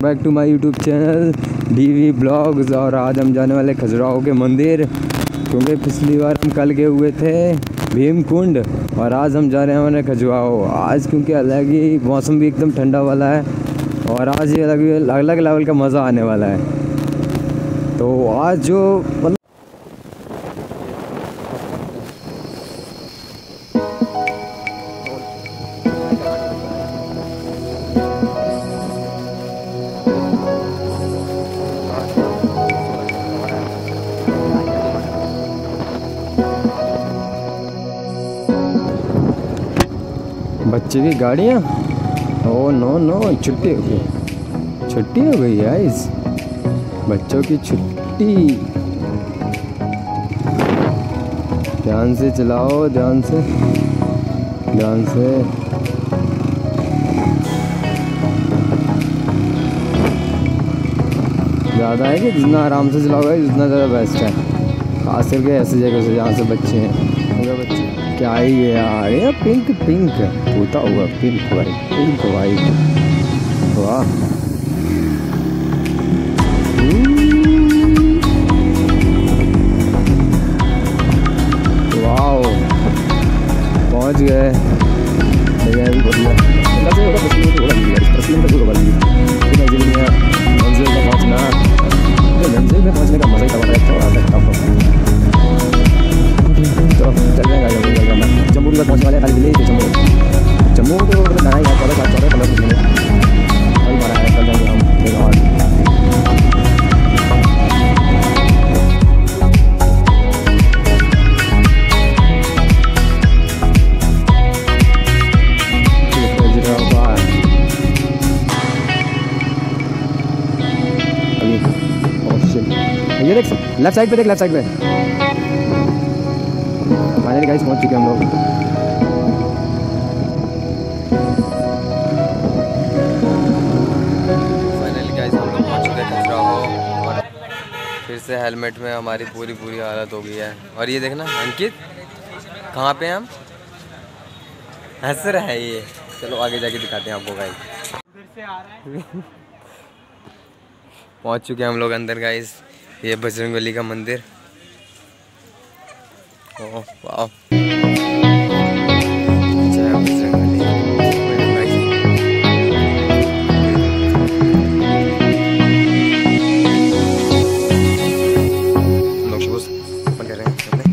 Back to my YouTube channel DV blogs. और आज हम जाने वाले खजुराहो के मंदिर, क्योंकि पिछली बार हम कल गए हुए थे भीमकुंड और आज हम जा रहे हैं हमारे खजुराहो। आज क्योंकि अलग ही मौसम भी एकदम ठंडा वाला है और आज ये अलग अलग लेवल का मज़ा आने वाला है। तो आज जो मतलब बच्चे की गाड़ियाँ, ओ नो छुट्टी हो गई गाइस, बच्चों की छुट्टी। ध्यान से चलाओ, ध्यान से। ज़्यादा है कि जितना आराम से चलाओगे उतना ज़्यादा बेस्ट है, खास करके ऐसी जगह से जहाँ से बच्चे हैं। बच्चे क्या ही है यार, ये पिंक होता हुआ पिंक वाइट, वाह। वाओ, पहुँच गए। मंजिल में पहुँचने का मज़ा ही जम्मू तक पहुँचने वाले खाली विलेज जम्मू तो नया ही है, 14 15 कल बना है, कल जाएंगे हम ये देख लेफ्ट साइड पे फाइनली गाइस पहुंच चुके हैं हम लोग। फाइनली गाइस हम लोग पहुंच चुके हैं खजुराहो और फिर से हेलमेट में हमारी पूरी हालत हो गई है। और ये देखना अंकित, कहाँ पे हम हंस रहा है ये। चलो आगे जाके दिखाते हैं आपको गाइस। उधर से आ रहा है। पहुंच चुके हैं हम लोग अंदर गाइस, ये बजरंगबली का मंदिर। ओह वाह, जय बजरंगबली। हम लोग शूज ओपन कर रहे हैं अपने।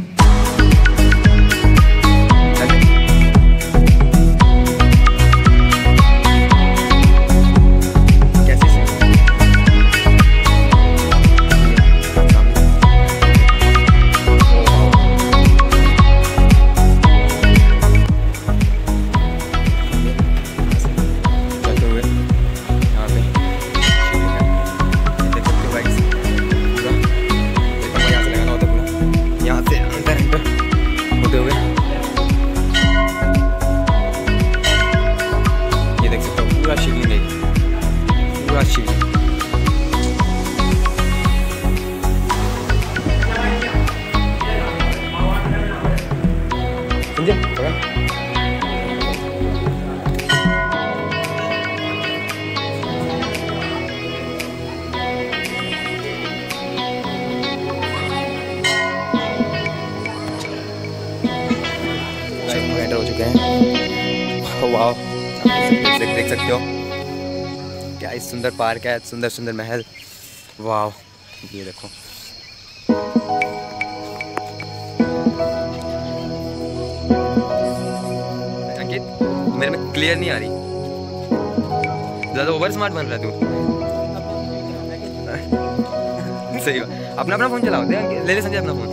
हो चुके हैं। वाह, देख सकते हो क्या इस सुंदर पार्क है, सुंदर महल। वाह, ये देखो। अंकित मेरे में क्लियर नहीं आ रही, ज़्यादा ओवर स्मार्ट बन रहा तू। सही बात, अपना फ़ोन चलाओ, ले ले संजय अपना फ़ोन।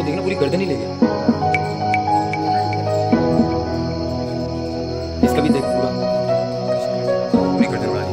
देखना पूरी गर्दन ही ले गया। इसका भी देख पूरा पूरी गर्दन उड़ा दी।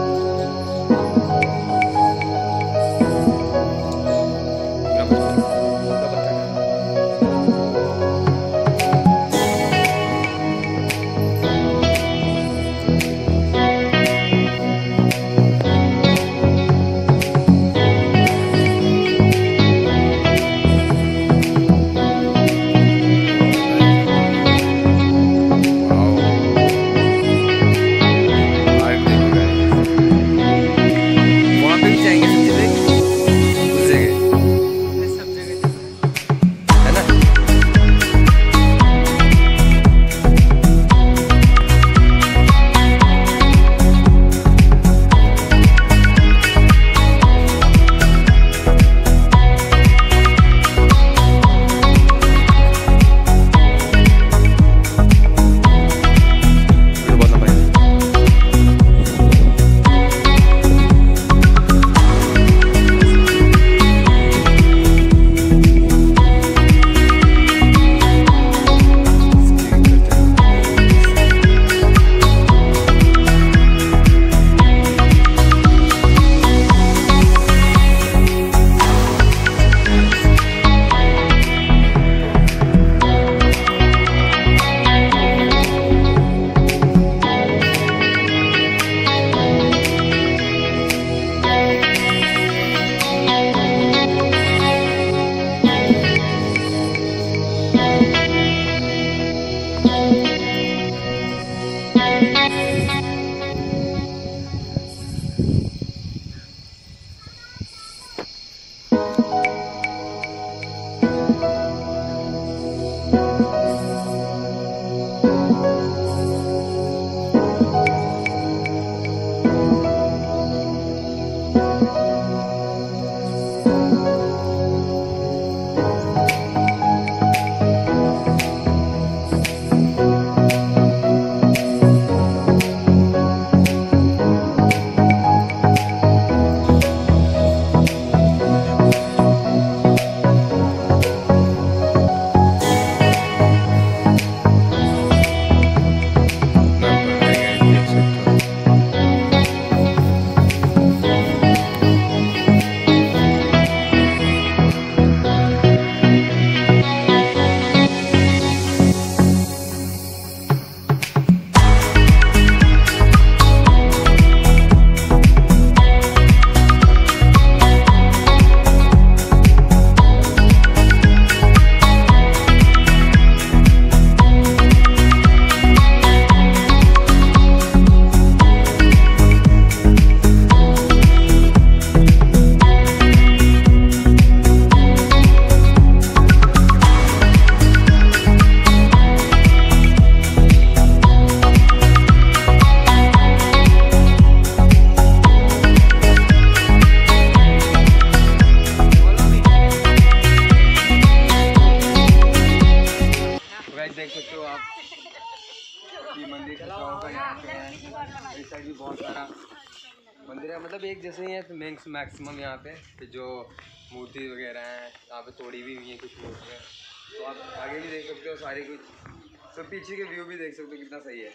मंदिर है, मतलब एक जैसे ही है तो मैक्सिमम यहाँ पे जो मूर्ति वगैरह हैं यहाँ पे तोड़ी भी हुई हैं कुछ मूर्तियाँ, तो आप आगे भी देख सकते हो सारी कुछ, तो पीछे के व्यू भी देख सकते हो कितना सही है,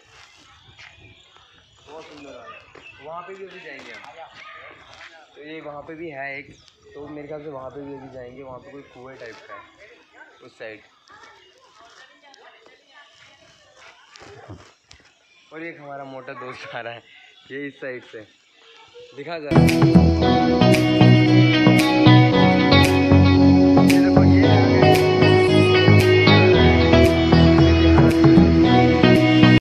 बहुत सुंदर आ रहा है। वहाँ पे भी अभी जाएंगे हम, तो ये वहाँ पे भी है एक, तो मेरे ख्याल से वहाँ पे भी अभी जाएंगे। वहाँ पे कोई कुएं टाइप का है उस साइड, और एक हमारा मोटा दोस्त आ रहा है ये इस साइड से दिखा जा रहा है।